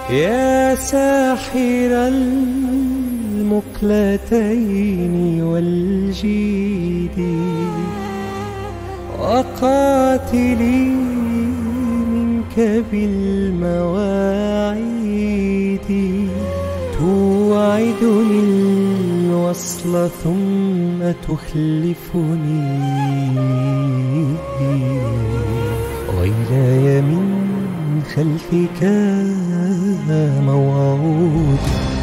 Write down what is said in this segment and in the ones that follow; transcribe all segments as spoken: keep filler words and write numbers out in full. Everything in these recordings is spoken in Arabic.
يا ساحر المقلتين والجيد وقاتلي منك بالمواعيد، توعدني الوصل ثم تخلفني، ويلاي من خلفك موعود.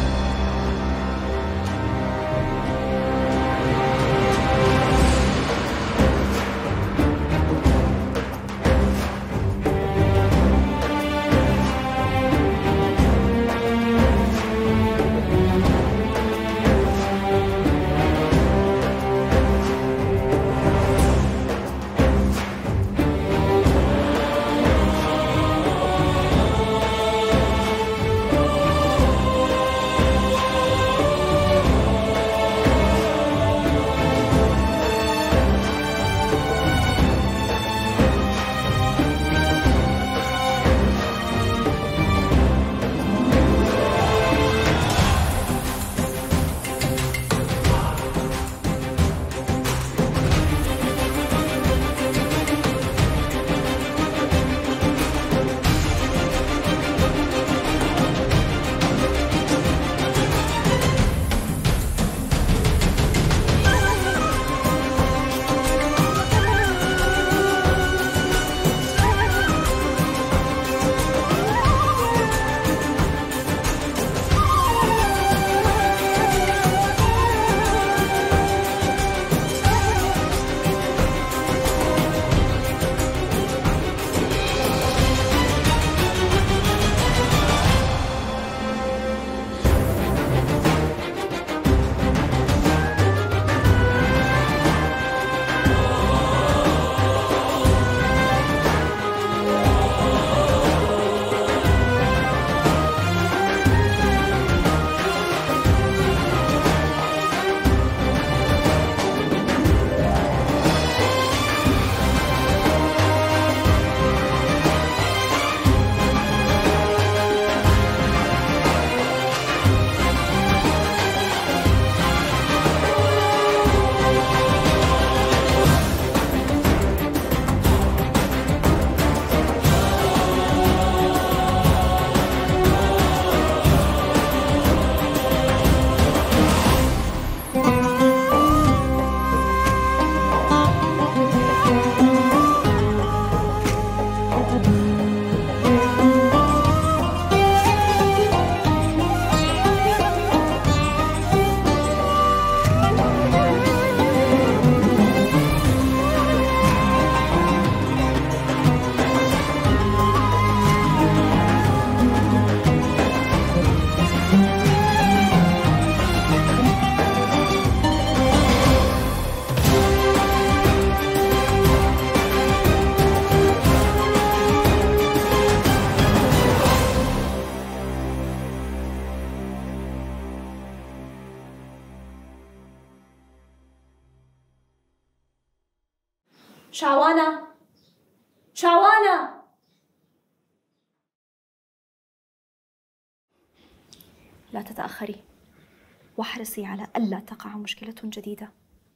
شعوانة شعوانة لا تتأخري واحرصي على ألا تقع مشكلة جديدة.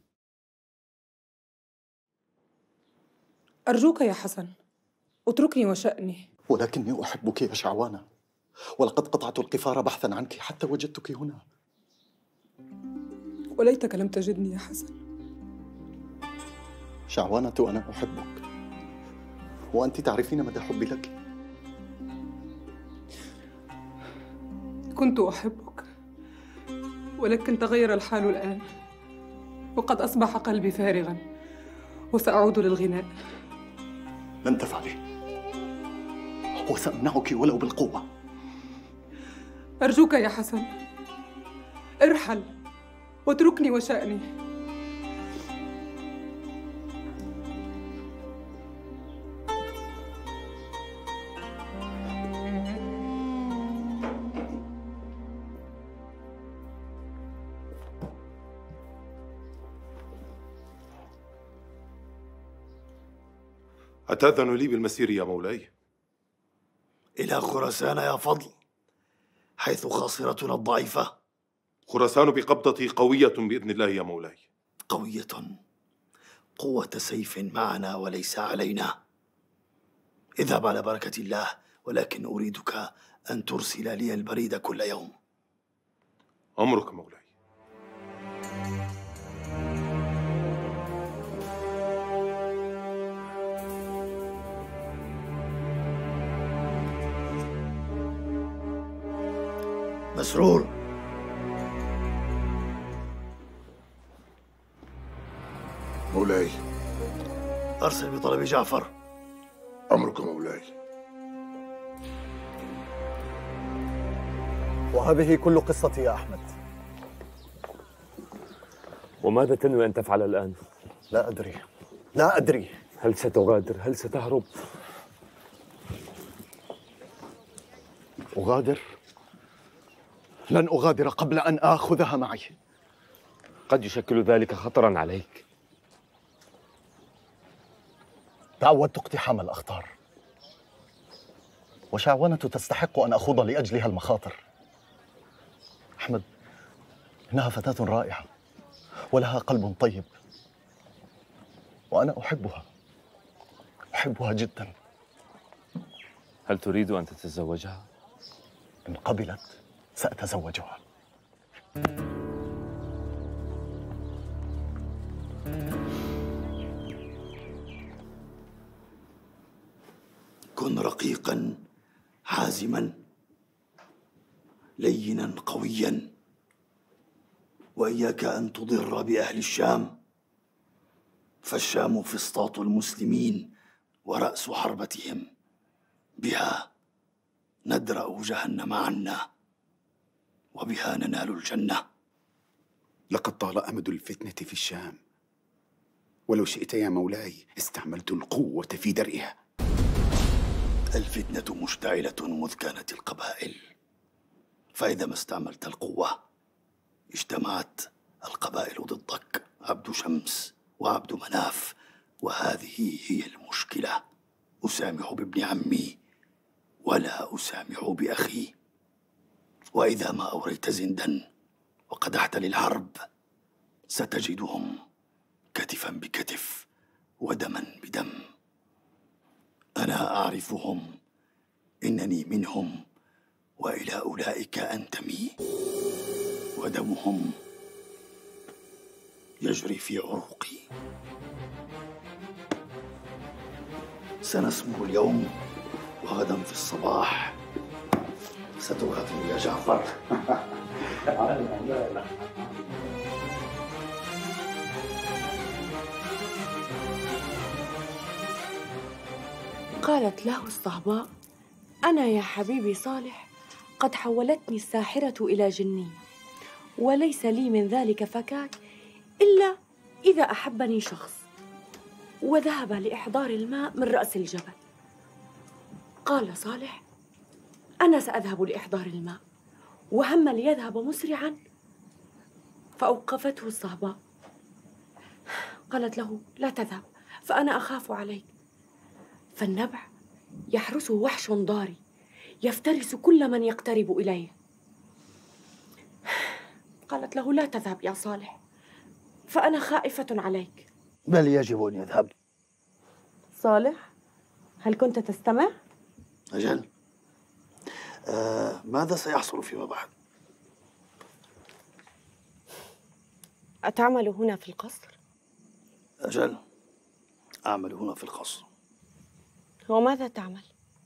أرجوك يا حسن اتركني وشأني. ولكني أحبك يا شعوانة، ولقد قطعت القفار بحثا عنك حتى وجدتك هنا. وليتك لم تجدني يا حسن. شعوانة أنا أحبك، وأنت تعرفين مدى حبي لك. كنت أحبك ولكن تغير الحال الآن، وقد أصبح قلبي فارغاً وسأعود للغناء. لن تفعلي، وسأمنعك ولو بالقوة. أرجوك يا حسن ارحل واتركني وشأني. أتأذن لي بالمسير يا مولاي؟ إلى خراسان يا فضل، حيث خاصرتنا الضعيفة؟ خراسان بقبضتي قوية بإذن الله يا مولاي. قوية، قوة سيف معنا وليس علينا. اذهب على بركة الله، ولكن أريدك أن ترسل لي البريد كل يوم. أمرك مولاي. مسرور، مولاي. أرسل بطلب جعفر. أمرك مولاي. وهذه كل قصتي يا أحمد. وماذا تنوي أن تفعل الآن؟ لا أدري، لا أدري. هل ستغادر؟ هل ستهرب؟ أغادر؟ لن أغادر قبل أن آخذها معي. قد يشكل ذلك خطراً عليك. تعودت اقتحام الأخطار، وشعوذة تستحق أن أخوض لأجلها المخاطر. أحمد، إنها فتاة رائعة ولها قلب طيب، وأنا أحبها، أحبها جدا. هل تريد أن تتزوجها؟ إن قبلت سأتزوجها. كن رقيقا حازما لينا قويا، وإياك أن تضر بأهل الشام، فالشام فسطاط المسلمين ورأس حربتهم، بها ندرأ جهنم عنا وبها ننال الجنة. لقد طال أمد الفتنة في الشام، ولو شئت يا مولاي استعملت القوة في درئها. الفتنة مشتعلة مذ كانت القبائل، فإذا ما استعملت القوة اجتمعت القبائل ضدك، عبد شمس وعبد مناف، وهذه هي المشكلة. أسامح بابن عمي ولا أسامح بأخي، وإذا ما أوريت زندا وقدحت للحرب ستجدهم كتفا بكتف ودما بدم. أنا أعرفهم، إنني منهم، وإلى أولئك أنتمي، ودمهم يجري في عروقي. سنسمو اليوم، وغدا في الصباح ستقاتل يا جعفر. قالت له الصهباء: أنا يا حبيبي صالح قد حولتني الساحرة إلى جني، وليس لي من ذلك فكاك إلا إذا أحبني شخص. وذهب لإحضار الماء من رأس الجبل. قال صالح: أنا سأذهب لإحضار الماء، وهم ليذهب مسرعا، فأوقفته الصهباء. قالت له: لا تذهب، فأنا أخاف عليك. فالنبع يحرسه وحش ضاري يفترس كل من يقترب إليه. قالت له: لا تذهب يا صالح، فأنا خائفة عليك. بل يجب أن يذهب. صالح، هل كنت تستمع؟ أجل. آه ماذا سيحصل فيما بعد؟ أتعمل هنا في القصر؟ أجل، أعمل هنا في القصر. وماذا تعمل؟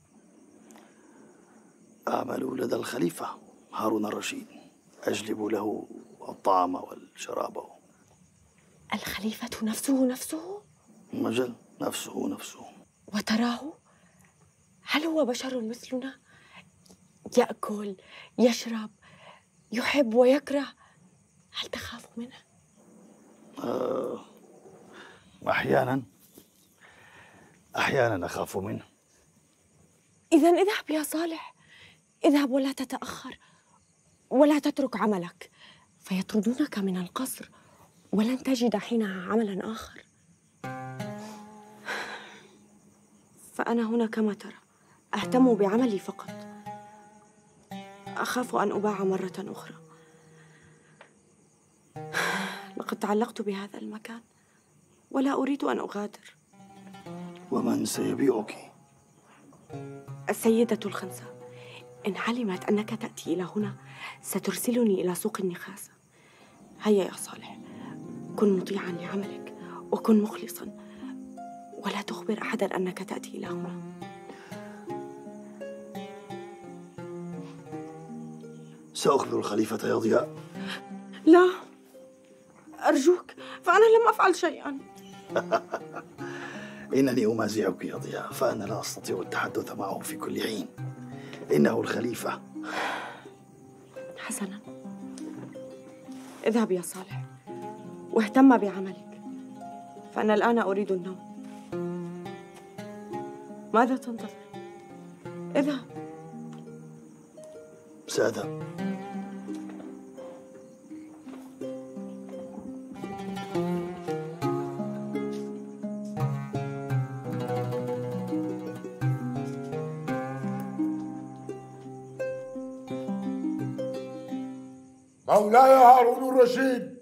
أعمل لدى الخليفة هارون الرشيد، أجلب له الطعام والشراب. الخليفة نفسه نفسه؟ أجل، نفسه نفسه. وتراه؟ هل هو بشر مثلنا؟ يأكل، يشرب، يحب ويكره. هل تخاف منه؟ آه، أحيانا أحيانا أخاف منه. إذن اذهب يا صالح، اذهب ولا تتأخر، ولا تترك عملك، فيطردونك من القصر ولن تجد حينها عملا آخر. فأنا هنا كما ترى أهتم بعملي فقط. أخاف أن أباع مرة أخرى. لقد تعلقت بهذا المكان ولا أريد أن أغادر. ومن سيبيعك؟ السيدة الخنساء إن علمت أنك تأتي إلى هنا سترسلني إلى سوق النخاسة. هيا يا صالح، كن مطيعا لعملك وكن مخلصا، ولا تخبر أحدا أنك تأتي إلى هنا. سأخبر الخليفة يا ضياء. لا أرجوك، فأنا لم أفعل شيئا. إنني أمازحك يا ضياء، فأنا لا أستطيع التحدث معه في كل حين. إنه الخليفة. حسنا، اذهب يا صالح واهتم بعملك، فأنا الآن أريد النوم. ماذا تنتظر؟ اذهب. سأذهب. مولاي هارون الرشيد.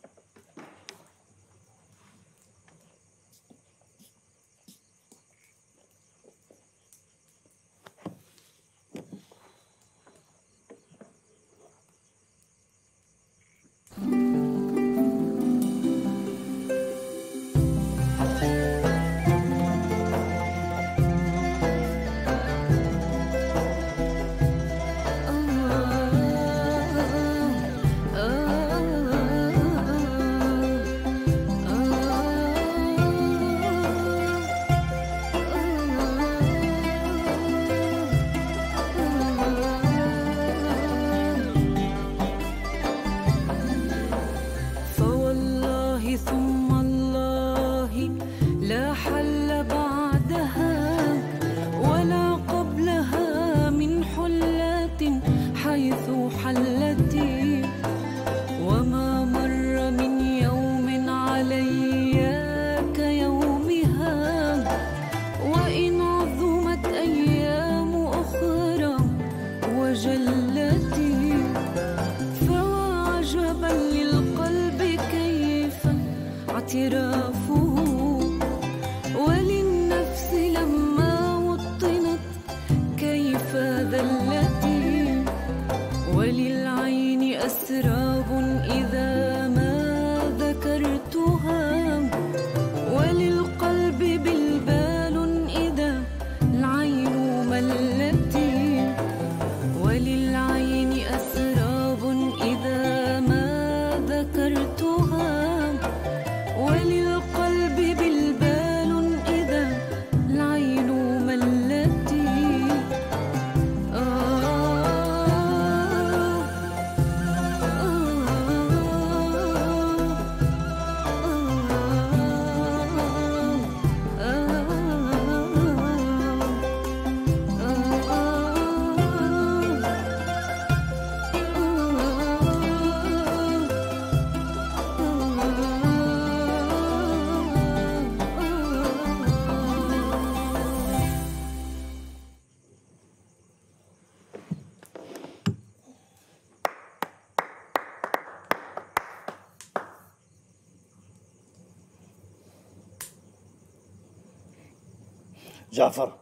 جعفر،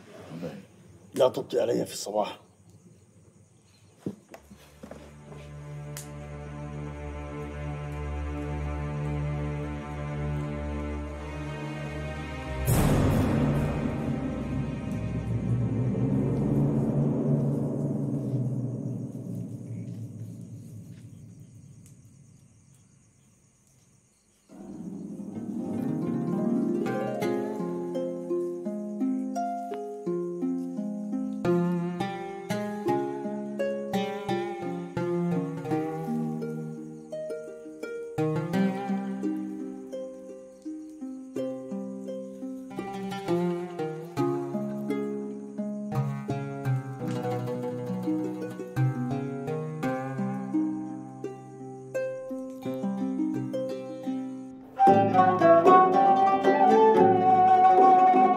لا تبطئ علي في الصباح.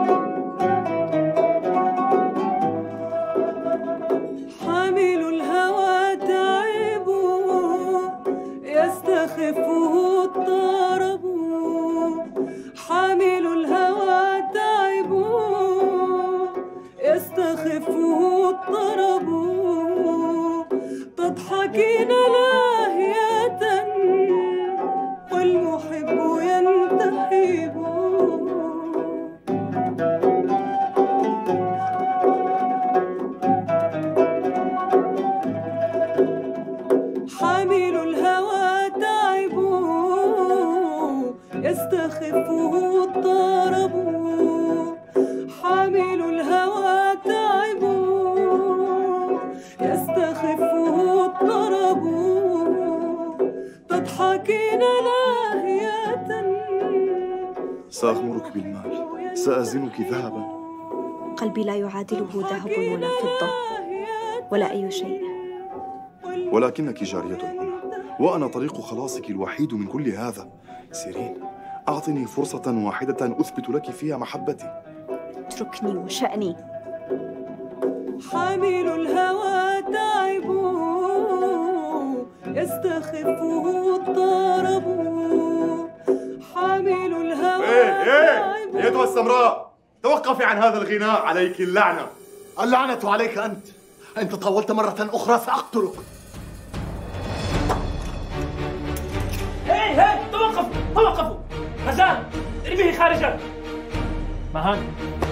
حامل الهوى يحب ينتحب. حامل الهوى تعب يستخفه الطرب. حامل الهوى تعب يستخفه الطرب. تضحكين لاهية. سأغمرك بالمال، سأزنك ذهبا. قلبي لا يعادله ذهب ولا فضة ولا أي شيء. ولكنك جارية هنا، وأنا طريق خلاصك الوحيد من كل هذا. سيرين، أعطني فرصة واحدة أثبت لك فيها محبتي. اتركني وشأني. حامل الهوى تعب يستخفه الطرب. حامل الهوى إيه إيه أيتها السمراء، توقفي عن هذا الغناء، عليك اللعنة. اللعنة عليك أنت. إن تطاولت مرة أخرى سأقتلك. هي هي توقفوا توقفوا. غزال ارميه خارجا. مهان.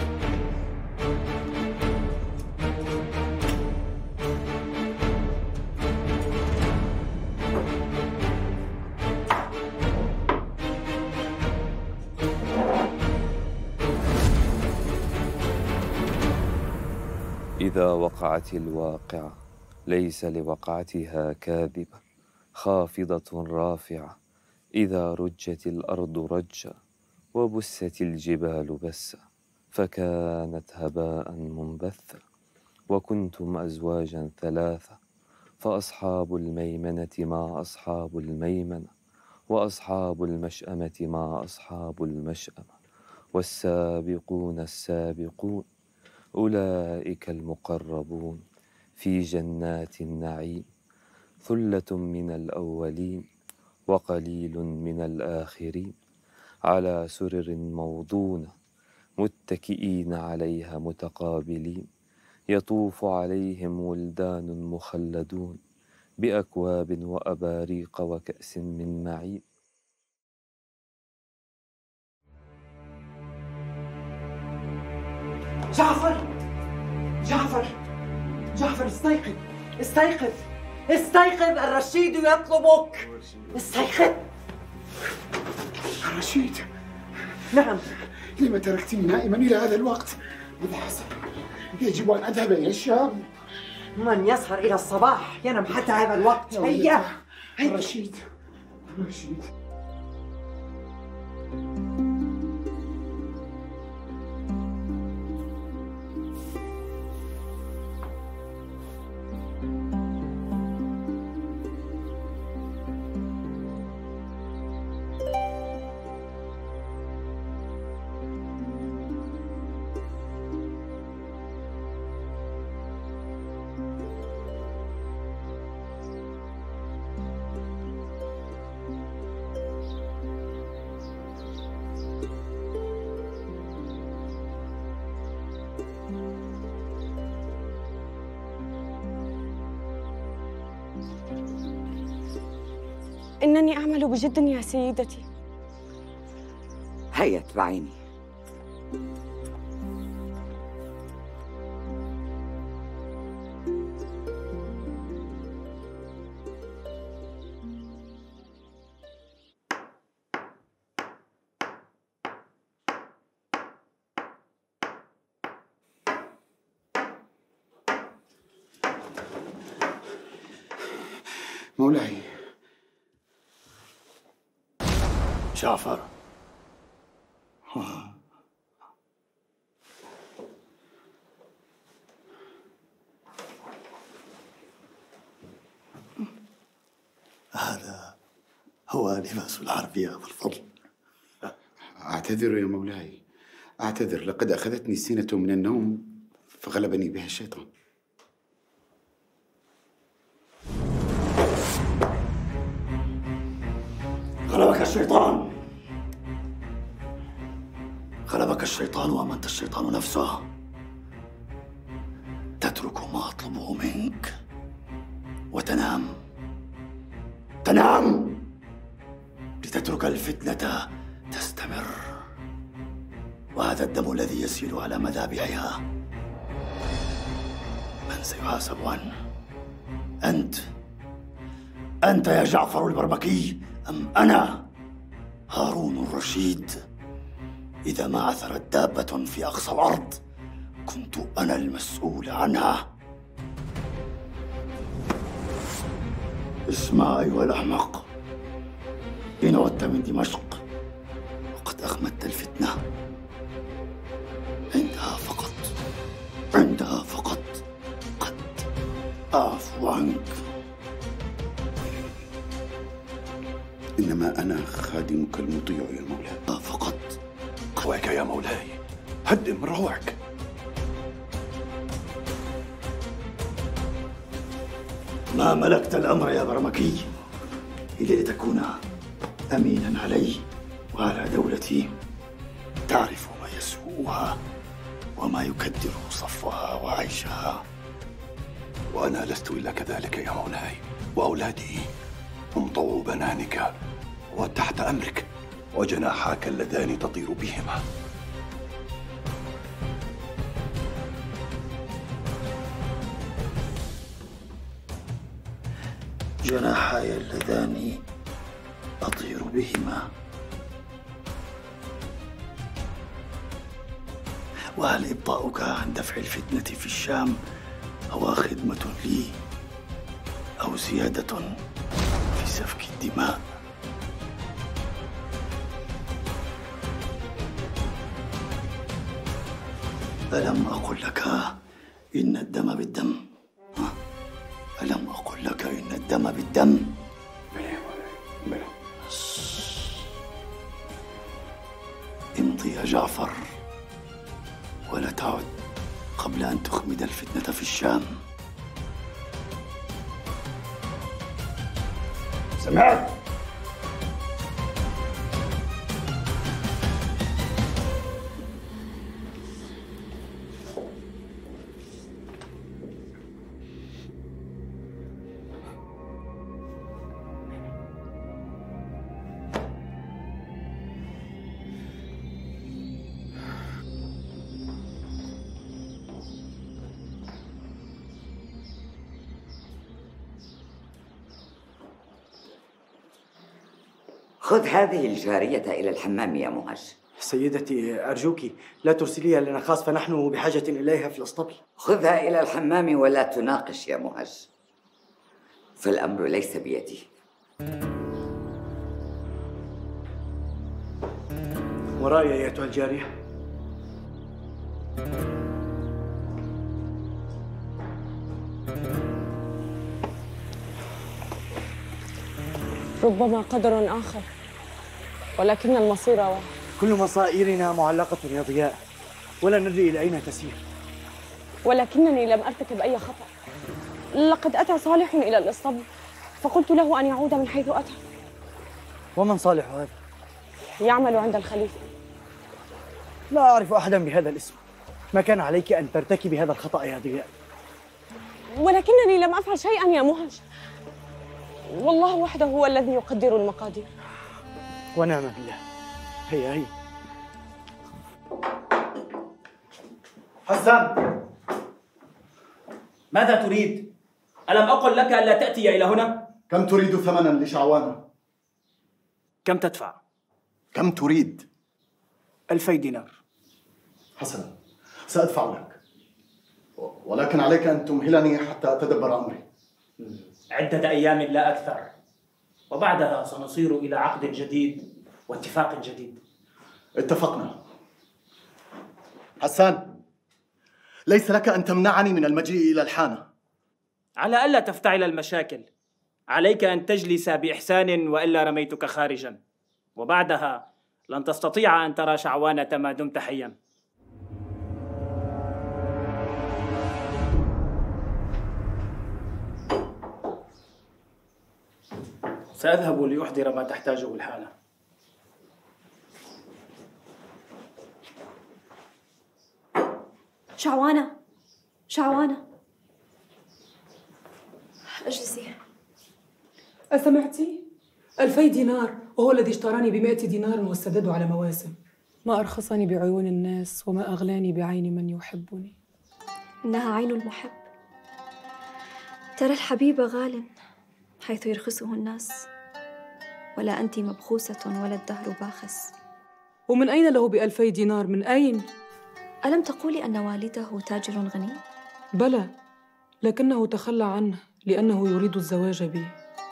إذا وقعت الواقعة ليس لوقعتها كاذبة، خافضة رافعة إذا رجت الأرض رجا وبست الجبال بسا، فكانت هباء منبثا وكنتم أزواجا ثلاثة، فأصحاب الميمنة ما أصحاب الميمنة، وأصحاب المشأمة ما أصحاب المشأمة، والسابقون السابقون أولئك المقربون في جنات النعيم، ثلة من الأولين وقليل من الآخرين، على سرر موضونة متكئين عليها متقابلين، يطوف عليهم ولدان مخلدون بأكواب وأباريق وكأس من معين. جعفر جعفر جعفر استيقظ استيقظ استيقظ، الرشيد يطلبك. استيقظ. الرشيد. نعم. لما تركتني نائما إلى هذا الوقت؟ ماذا حصل؟ يجب أن أذهب إلى الشام. من يسهر إلى الصباح ينام حتى هذا الوقت. هيا. الرشيد الرشيد. إنني أعمل بجد يا سيدتي. هيا اتبعيني. مولاي. جعفر. هذا هو لباس العربية بالفضل. أعتذر يا مولاي، أعتذر. لقد أخذتني سنة من النوم فغلبني بها الشيطان. غلبك الشيطان. غلبك الشيطان وأمنت الشيطان نفسه. تترك ما أطلبه منك وتنام. تنام لتسمع تترك الفتنة تستمر، وهذا الدم الذي يسيل على مذابحها من سيحاسب عنه؟ أنت أنت يا جعفر البرمكي أم أنا هارون الرشيد؟ إذا ما عثرت دابة في أقصى الأرض كنت أنا المسؤول عنها. اسمع أيها الأحمق، إن عدت من دمشق وقد أخمدت الفتنة، عندها فقط عندها فقط قد أعفو عنك. إنما أنا خادمك المطيع يا مولاي. فقط روعك يا مولاي، هدئ من روعك. ما ملكت الأمر يا برمكي إلى لتكون أمينا علي وعلى دولتي، تعرف ما يسوءها وما يكدر صفوها وعيشها. وأنا لست إلا كذلك يا مولاي، وأولادي هم طوع بنانك وتحت أمرك، وجناحاك اللذان تطير بهما. جناحاي اللذان أطير بهما، وهل إبطاؤك عن دفع الفتنة في الشام هو خدمة لي أو زيادة في سفك الدماء؟ ألم أقل لك إن الدم بالدم؟ ألم أقل لك إن الدم بالدم؟ امضي يا جعفر ولا تعد قبل أن تخمد الفتنة في الشام. سمعت؟ خذ هذه الجارية إلى الحمام يا مهج. سيدتي أرجوك لا ترسليها لنا خاص، فنحن بحاجة إليها في الأسطبل. خذها إلى الحمام ولا تناقش يا مهج، فالأمر ليس بيدي. وراي أيتها الجارية. ربما قدر آخر، ولكن المصير واحد. كل مصائرنا معلقة يا ضياء، ولا ندري إلى أين تسير. ولكنني لم أرتكب أي خطأ. لقد أتى صالح إلى الإسطبل فقلت له أن يعود من حيث أتى. ومن صالح هذا؟ يعمل عند الخليفة. لا أعرف أحدا بهذا الاسم. ما كان عليك أن ترتكبي هذا الخطأ يا ضياء. ولكنني لم أفعل شيئا يا مهج، والله وحده هو الذي يقدر المقادير. ونعم بالله. هيا هيا. حسان، ماذا تريد؟ ألم أقل لك ألا تأتي إلى هنا؟ كم تريد ثمنا لشعوانة؟ كم تدفع؟ كم تريد؟ ألفي دينار. حسنا، سأدفع لك، ولكن عليك أن تمهلني حتى أتدبر أمري. عدة أيام لا أكثر، وبعدها سنصير إلى عقد جديد واتفاق جديد. اتفقنا. حسان، ليس لك أن تمنعني من المجيء إلى الحانة. على ألا تفتعل المشاكل، عليك أن تجلس بإحسان وإلا رميتك خارجا، وبعدها لن تستطيع أن ترى شعوانة ما دمت حيا. سأذهب لأحضر ما تحتاجه الحالة. شعوانة، شعوانة، اجلسي. أسمعتي؟ ألفي دينار وهو الذي اشتراني بمئة دينار والسداد على مواسم. ما أرخصني بعيون الناس وما أغلاني بعين من يحبني. إنها عين المحب. ترى الحبيب غال حيث يرخصه الناس، ولا أنت مبخوسة ولا الدهر باخس. ومن أين له بألفي دينار؟ من أين؟ ألم تقولي أن والده تاجر غني؟ بلى، لكنه تخلى عنه لأنه يريد الزواج بي.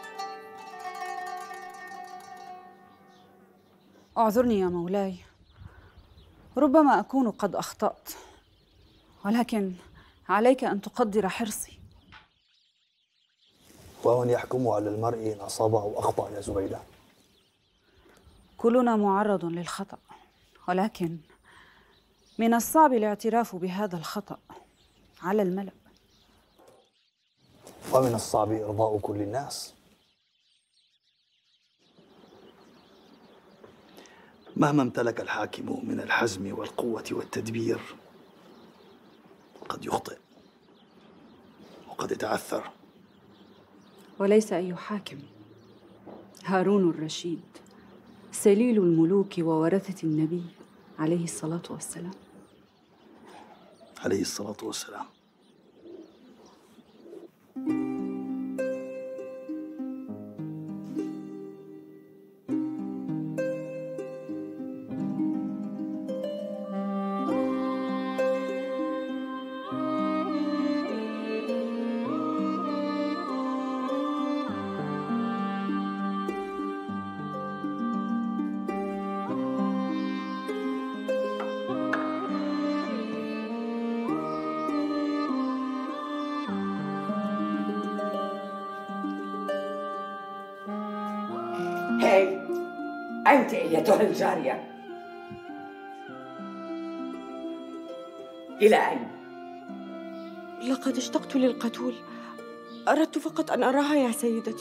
اعذرني يا مولاي، ربما أكون قد أخطأت، ولكن عليك أن تقدر حرصي. ومن يحكم على المرء إن أصاب أو أخطأ يا زبيدة؟ كلنا معرض للخطأ، ولكن من الصعب الاعتراف بهذا الخطأ على الملأ. ومن الصعب إرضاء كل الناس. مهما امتلك الحاكم من الحزم والقوة والتدبير قد يخطئ وقد يتعثر. وليس أي حاكم، هارون الرشيد سليل الملوك وورثة النبي عليه الصلاة والسلام. عليه الصلاة والسلام. هاي أنت أيتها الجارية، إلى أين؟ لقد اشتقت للقتول، أردت فقط أن أراها يا سيدتي.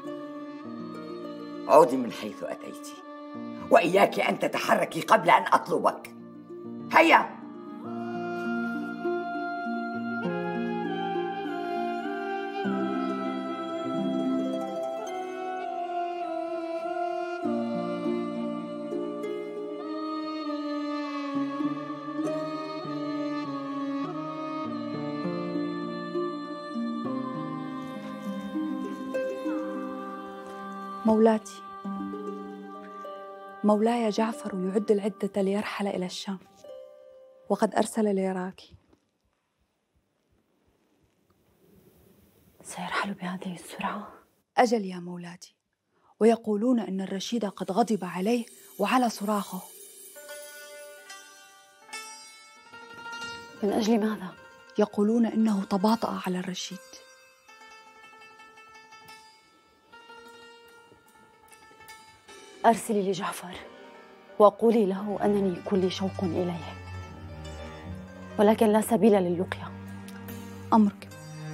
عودي من حيث أتيت، وإياك أن تتحركي قبل أن أطلبك. هيا. مولاتي، مولاي جعفر يعد العدة ليرحل إلى الشام، وقد أرسل ليراك. سيرحل بهذه السرعة؟ أجل يا مولاتي، ويقولون أن الرشيد قد غضب عليه وعلى صراخه. من أجل ماذا؟ يقولون إنه تباطأ على الرشيد. أرسلي لجعفر وقولي له أنني كلي شوق إليه، ولكن لا سبيل للقيا. أمرك.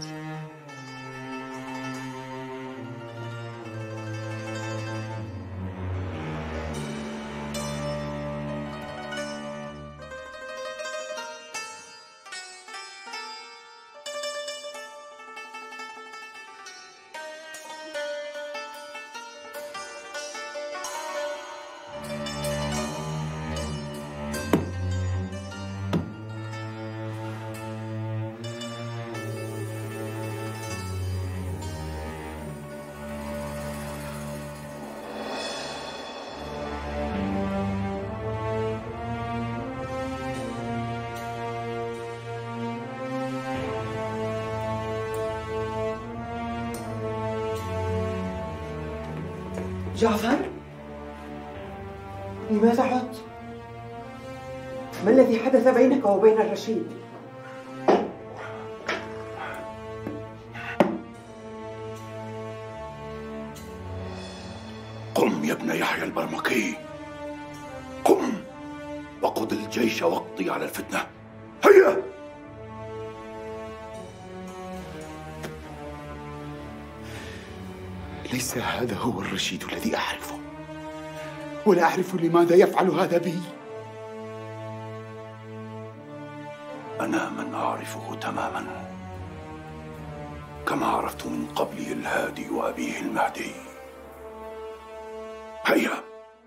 جعفر؟ لماذا عدت؟ ما الذي حدث بينك وبين الرشيد؟ قم يا ابن يحيى البرمكي، قم وقد الجيش واقضي على الفتنة. هيا. ليس هذا هو الرشيد الذي أعرفه، ولا أعرف لماذا يفعل هذا بي. أنا من أعرفه تماما، كما عرفت من قبله الهادي وأبيه المهدي. هيا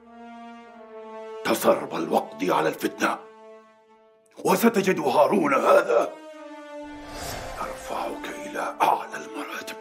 تسرب الوقت على الفتنة، وستجد هارون هذا يرفعك إلى أعلى المراتب.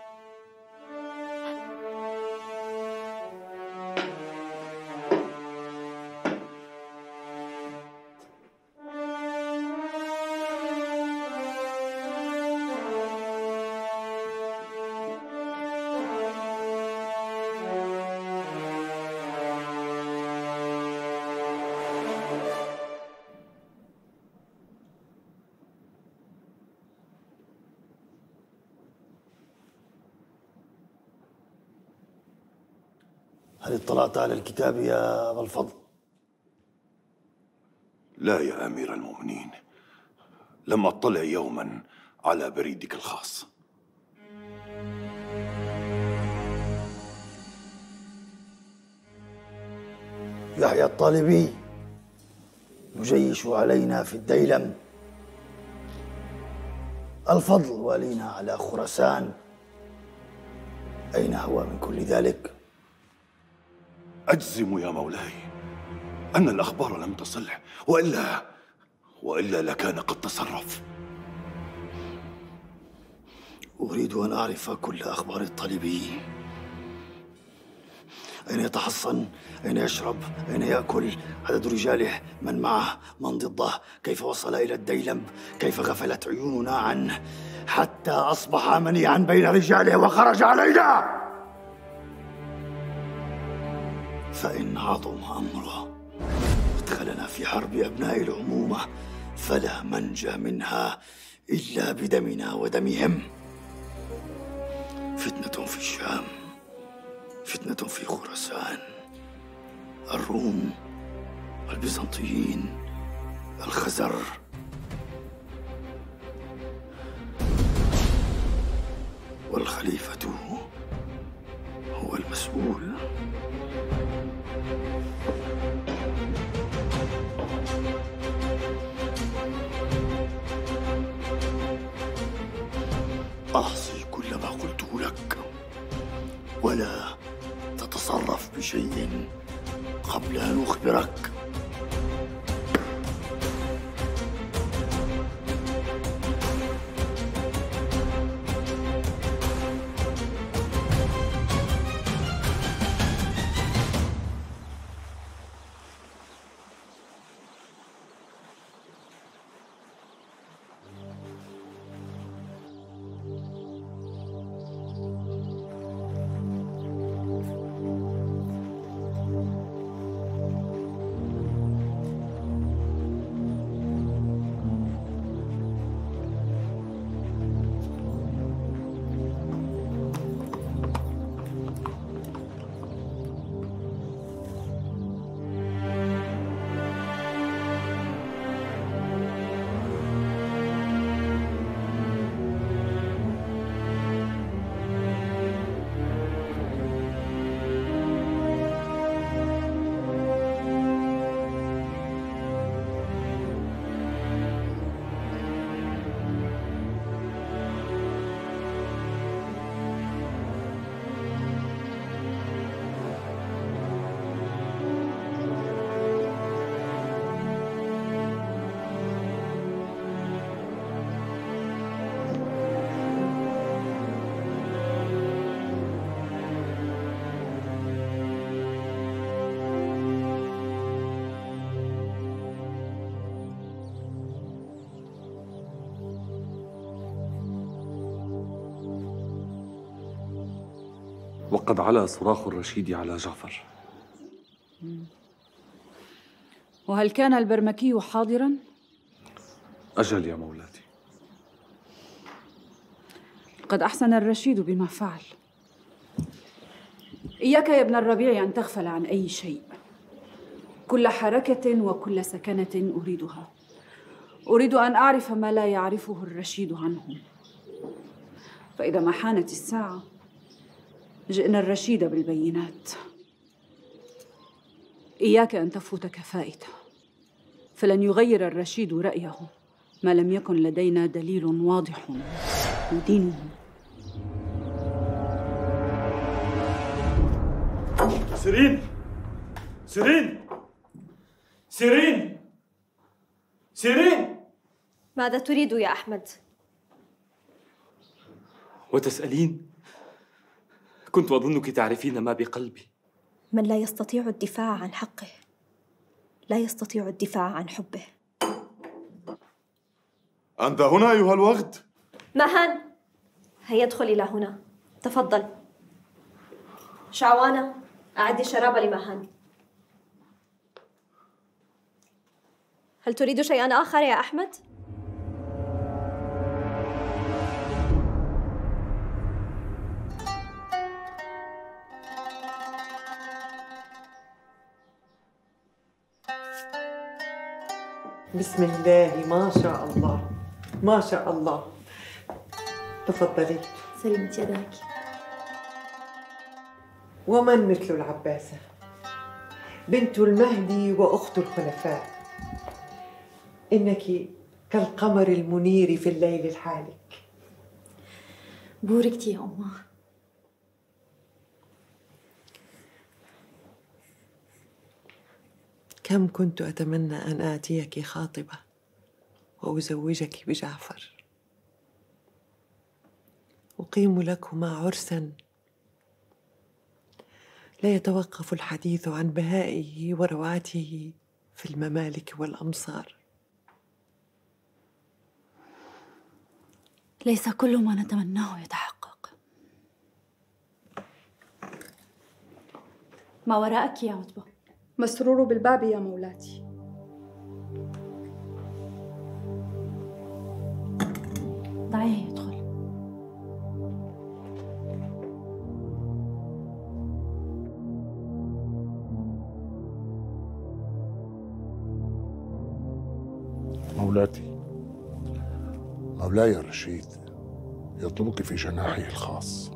هل اطلعت على الكتاب يا أبا الفضل؟ لا يا أمير المؤمنين، لم أطلع يوما على بريدك الخاص. يحيى الطالبي يجيش علينا في الديلم، الفضل والينا على خراسان، أين هو من كل ذلك؟ أجزم يا مولاي أن الأخبار لم تصله، وإلا وإلا لكان قد تصرف. أريد أن أعرف كل أخبار الطالبي، أين يتحصن؟ أين يشرب؟ أين يأكل؟ عدد رجاله؟ من معه؟ من ضده؟ كيف وصل إلى الديلم؟ كيف غفلت عيوننا عنه حتى أصبح منيعا بين رجاله وخرج علينا؟ فإن عظم أمره ادخلنا في حرب أبناء العمومة، فلا منجى منها إلا بدمنا ودمهم. فتنة في الشام، فتنة في خراسان، الروم، البيزنطيين، الخزر، والخليفة هو المسؤول. أحصي كل ما قلته لك، ولا تتصرف بشيء قبل أن أخبرك. وقد علا صراخ الرشيد على جعفر. وهل كان البرمكي حاضراً؟ أجل يا مولاتي. قد أحسن الرشيد بما فعل. إياك يا ابن الربيع أن تغفل عن أي شيء. كل حركة وكل سكنة أريدها. أريد أن أعرف ما لا يعرفه الرشيد عنهم، فإذا ما حانت الساعة جئنا الرشيد بالبينات. إياك أن تفوتك فائتة، فلن يغير الرشيد رأيه ما لم يكن لدينا دليل واضح يدينه. سيرين سيرين سيرين سيرين ماذا تريد يا أحمد؟ وتسألين؟ كنت أظنك تعرفين ما بقلبي. من لا يستطيع الدفاع عن حقه لا يستطيع الدفاع عن حبه. أنت هنا أيها الوغد؟ مهان، هيا ادخل إلى هنا، تفضل. شعوانة، أعدي الشراب لمهان. هل تريد شيئا آخر يا أحمد؟ بسم الله ما شاء الله ما شاء الله. تفضلي. سلمت يداك. ومن مثل العباسة بنت المهدي وأخت الخلفاء، إنك كالقمر المنير في الليل الحالك. بوركتي يا أمه. كم كنت أتمنى أن آتيك خاطبة وأزوجك بجعفر، أقيم لكما عرساً لا يتوقف الحديث عن بهائه وروعته في الممالك والأمصار. ليس كل ما نتمناه يتحقق. ما وراءك يا عتبة؟ مسرور بالباب يا مولاتي. دعيه يدخل. مولاتي، مولاي الرشيد يطلبك في جناحه الخاص.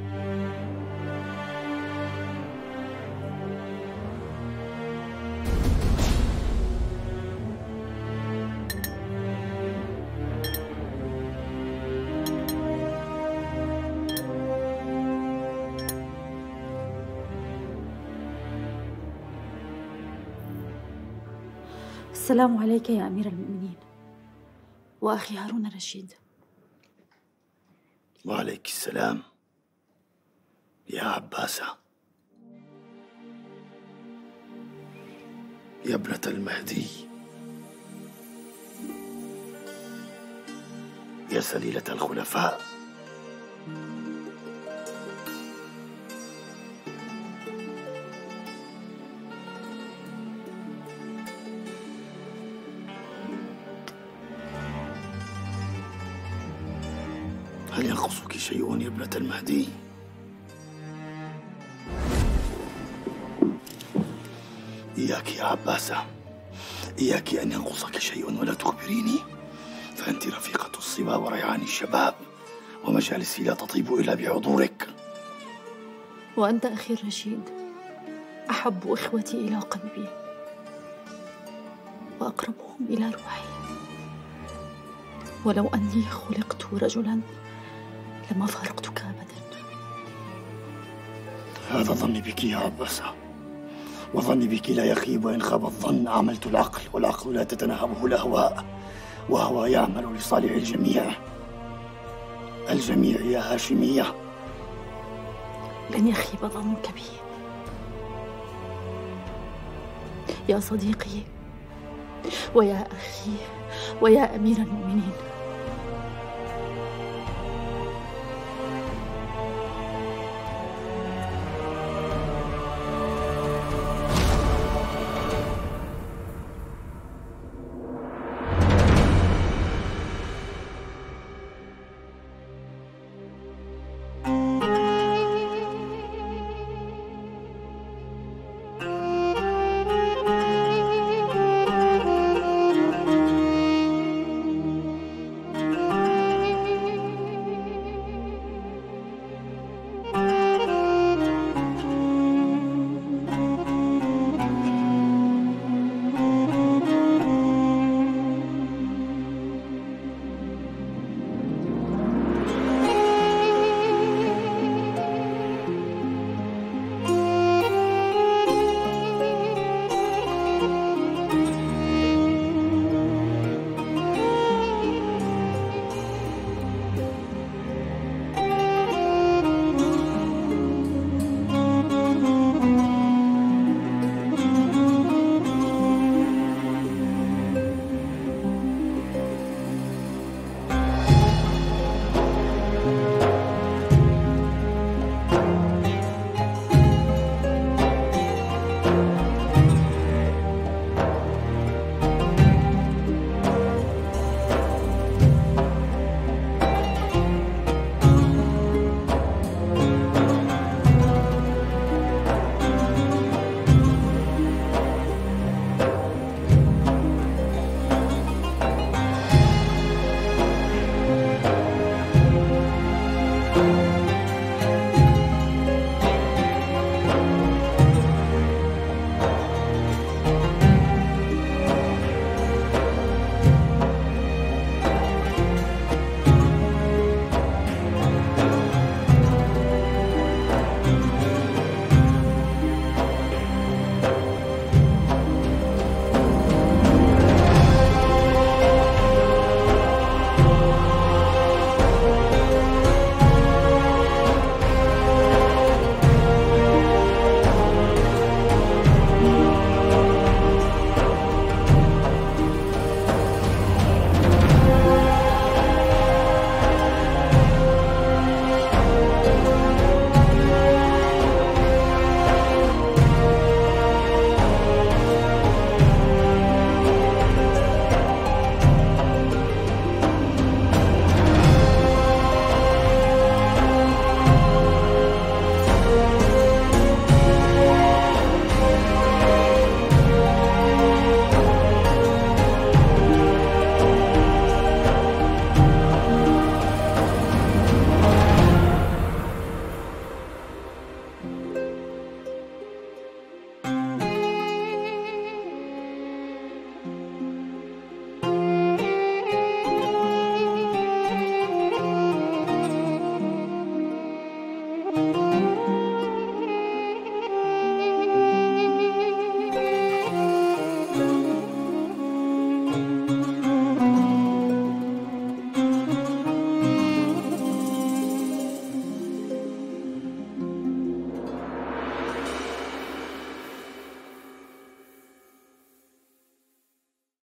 السلام عليك يا أمير المؤمنين وأخي هارون الرشيد. وعليك السلام يا عباسة، يا ابنة المهدي، يا سليلة الخلفاء. هل ينقصك شيء يا ابنة المهدي؟ إياك يا عباسة، إياك أن ينقصك شيء ولا تخبريني، فأنت رفيقة الصبا وريعان الشباب، ومجالسي لا تطيب إلا بحضورك. وأنت أخي الرشيد أحب إخوتي إلى قلبي وأقربهم إلى روحي، ولو أني خلقت رجلاً لما فارقتك أبداً. هذا ظني بك يا عباسة، وظني بك لا يخيب، وإن خاب الظن عملت العقل، والعقل لا تتناهبه الأهواء، وهو يعمل لصالح الجميع. الجميع يا هاشمية. لن يخيب ظنك بي يا صديقي ويا أخي ويا أمير المؤمنين.